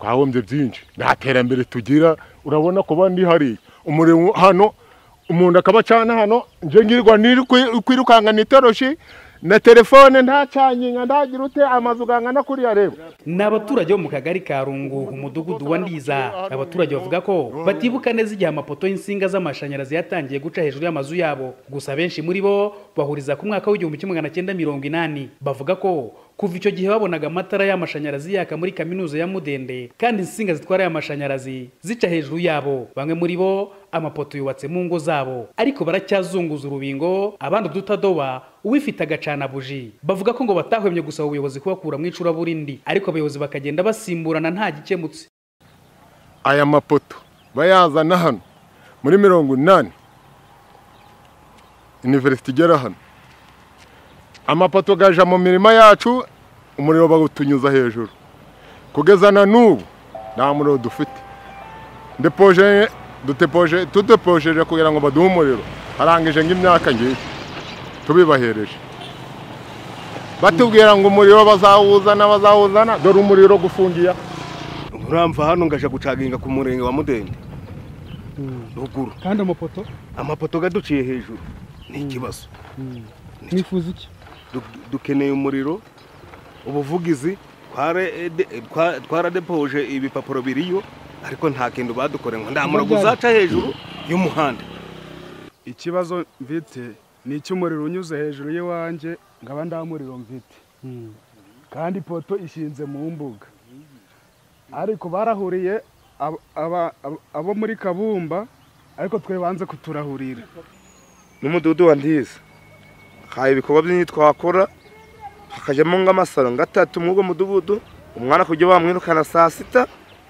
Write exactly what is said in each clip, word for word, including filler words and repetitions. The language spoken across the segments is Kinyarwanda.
twahombye byinshi nta terambere tugira urabona ko bandi hari umuriro hano umuntu akabacana hano nje ngirwa niri kwirukanga nitoroshi na telefone nta cyanyinga ndagira ute amazu gangana kuri yareba. N'abaturage bo mu kagari ka Rungu umudugudu wa Ndiza abaturage bavuga ko batibuka neza igihe amapoto y'insinga z'amashanyarazi yatangiye guca hejuru y'amazu yabo, gusa benshi muri bo bahuriza ku mwaka w'igihumbi kimwe magana cyenda mirongo inani. Bavuga ko kuva icyo gihe babonaga amatara y'amashanyarazi yaka muri kaminuza ya Mudende kandi insinga zitwara y'amashanyarazi zica hejuru yabo. Bamwe muri bo amapoto yubatse mu ngo zabo ariko baracyazunguza urubingo, abandi udutadowa uwifite agacana buji. Bavuga ko ngo batahwemye gusaba ubuyobozi kubakura mu icuraburindi ariko abayobozi bakagenda basimburana nta gikemutse. Aya mapoto bayazana hano muri mirongo inani university igera hano, amapoto gaja mu mirima yacu umuriro bagutunyuza hejuru kugeza na n'ubu nta muriro dufite. Depoje dutepoje tudepojeje kugira ngo baduhe umuriro harangije ng'imyaka ngiye tubibahereje batubwira ngo umuriro bazawuzana bazawuzana dore umuriro gufungiya uramva hano ngaje gucaginga ku murenge wa Mudende ruguru kandi amapoto amapoto gaduciye hejuru ni ikibazo. Nifuza iki? Dukeneye umuriro ubuvugizi twaradepoje ibipapuro biriyo ariko nta kintu badukoreye ngo ndamura guzaca hejuru y'umuhanda. Ikibazo mvite ni icy'umuriro unyuze hejuru y'wanjye ngaba ndamuriro mvite kandi poto ishinze mu mbuga ariko barahuriye abo muri Kabumba ariko twe banze kuturahurira n'umudugudu wa Ndiza haye ibikorwa byinshi twakora hakajyamo ng'amasaro ngatatu mwugo mudugudu umwana kujya bamwirukana saa sita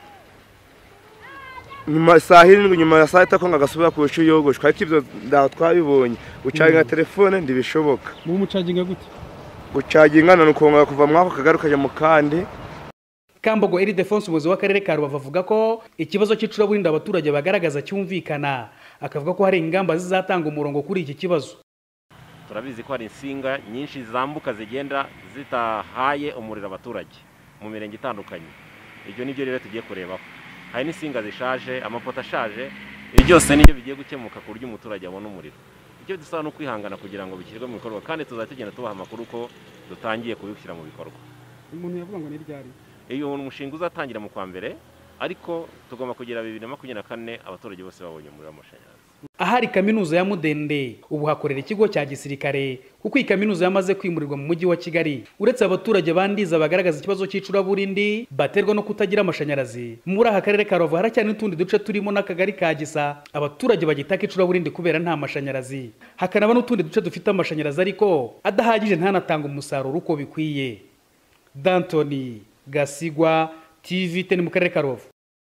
nyuma saa hirindwi nyuma ya saa sita ko ngagasubira ku ishuri yogoshwa ariko ibyo ndaho twabibonye gucaginga telefone ndibishoboka. Mu mucaginga gute? Gucaginga no konga kuva mwako kagaruka mu kandi. Kambogo Eri Defonse umuyobozi w'akarere ka Rubavu avuga ko ikibazo cy'icuraburindi abaturage bagaragaza cyumvikana, akavuga ko hari ingamba zizatanga umurongo kuri iki kibazo. Turabizi ko hari insinga nyinshi zambuka zigenda zitahaye umuriro abaturage mu mirenge itandukanye. Ibyo nibyo rero tugiye kurebaho. Hari n'insinga zishaje, amapoto ashaje, ibi byose nibyo bigiye gukemuka ku buryo umuturage abona umuriro. Icyo dusaba no kwihangana kugira ngo bishyirwe mu bikorwa kandi tuzatugenda tubaha amakuru ko dutangiye kubishyira mu bikorwa. Umuntu yavuga ngo ni ryari? Iyo umushinga uzatangira mu kwa mbere ariko tugomba kugira bibiri na makumyabiri na kane abaturage bose babonye umuriro w'amashanyarazi. Ahari kaminuza ya Mudende ubu hakorera ikigo cya gisirikare kuko iyi kaminuza yamaze kwimurirwa mu mujyi wa Kigali. Uretse abaturage bandiza bagaragaza ikibazo cy'icuraburindi baterwa no kutagira amashanyarazi, muri aha karere ka Rubavu haracyari n'utundi duce turimo n'akagari ka Gisa abaturage bagitaka icuraburindi kubera nta mashanyarazi, hakanaba n'utundi duce dufite amashanyarazi ariko adahagije ntanatanga umusaruro uko bikwiye. Dantoni Gasigwa T V ten mu karere ka Rubavu.